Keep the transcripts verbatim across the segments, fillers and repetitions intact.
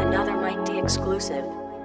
Another Mike D exclusive.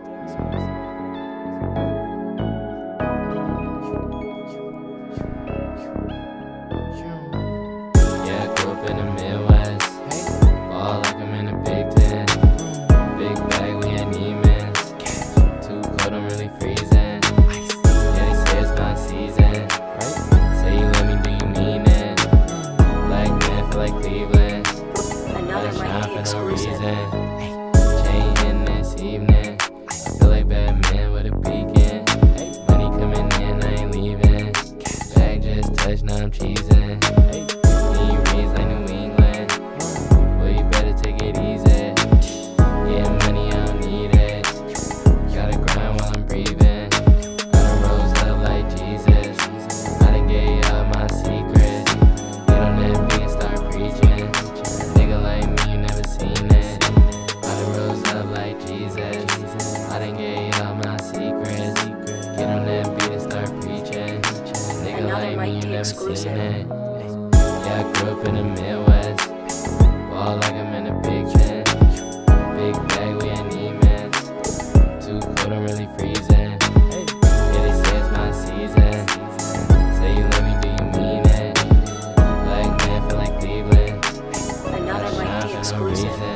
Yeah, I grew up in the Midwest. Ball like I'm in a Big Ten. Big bag, we ain't Neiman's. Too cold, I'm really freezing. Yeah, they say it's my season. Say you let me, do you mean it? Black man feel like Cleveland. Another Mike D exclusive. Chain in this evening. I feel like Batman with a beacon. Money coming in, I ain't leaving. Bag just touched, now I'm cheesing. Need reads like New England. Boy, you better take it easy. Getting money, I don't need it. Gotta grind while I'm breathing. I done rose up like Jesus. I done gave y'all my secrets. Get on that beat and start preaching. Nigga like me, you never seen it. I done rose up like Jesus. I done gave y'all my secrets. Get on that beat and start preaching. Nigga like me, you never seen it. Yeah, I grew up in the Midwest. Ball like I'm in a Big Ten. Big bag, we ain't Neiman's. Too cold, I'm really freezing. Yeah, they say it's my season. Say you let me, do you mean it? Black man feel like Cleveland. Another Mike D exclusive.